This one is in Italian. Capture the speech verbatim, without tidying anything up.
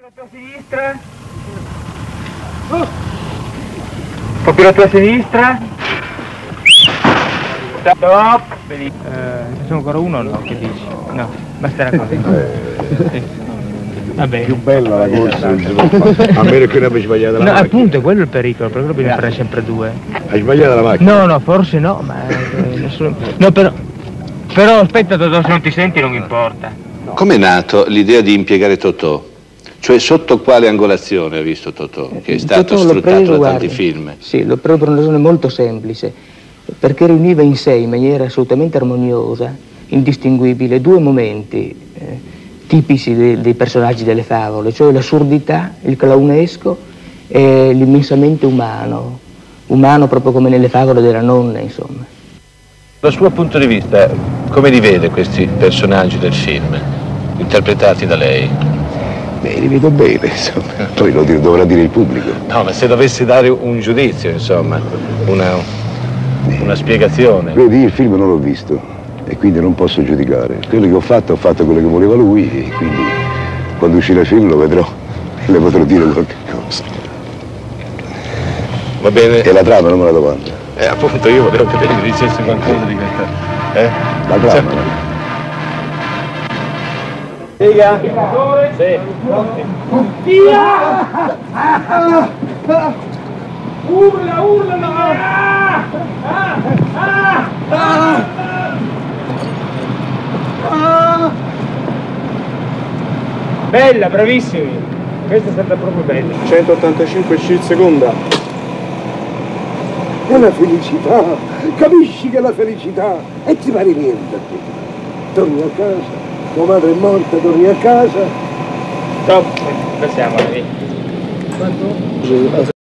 la tua sinistra. Un po' più la tua sinistra. Stop. Eh, c'è ancora uno o no? Che dici? No, basterà così. Sì. Vabbè. Più bella la corsa, a meno che ne abbia sbagliata la no, macchina. appunto, è quello il pericolo, per quello bisogna fare sempre due. Hai sbagliato la macchina? No, no, forse no, ma eh, nessuno... No, però... Però aspetta, Totò, se non ti senti non importa. Com'è nato l'idea di impiegare Totò? Cioè sotto quale angolazione ha visto Totò? Che è stato Totò l'ho sfruttato preso, da guardi, tanti film. Sì, l'ho preso per una ragione molto semplice, perché riuniva in sé in maniera assolutamente armoniosa, indistinguibile, due momenti eh, tipici de dei personaggi delle favole, cioè l'assurdità, il clownesco e l'immensamente umano, umano proprio come nelle favole della nonna, insomma. Dal suo punto di vista, come li vede questi personaggi del film, interpretati da lei? Beh, li vedo bene, insomma. Poi lo dir- dovrà dire il pubblico. No, ma se dovessi dare un giudizio, insomma, una, una spiegazione. Vedi, il film non l'ho visto e quindi non posso giudicare. Quello che ho fatto, ho fatto quello che voleva lui e quindi quando uscirà il film lo vedrò e le potrò dire qualche cosa. Va bene? E la trama non me la domanda. Eh, appunto, io volevo che lei mi dicesse qualcosa di questa. Eh? La trama, Cioè... no? Riga. Sì. Via! Urla, urla! Ah! Ah! Ah! Ah! Bella, bravissimi. Questa è stata proprio bella. centottantacinque sci il seconda. È la felicità, capisci che è la felicità e ti pare niente a te. Torni a casa, tua madre è morta, torni a casa. Stop, passiamo lì.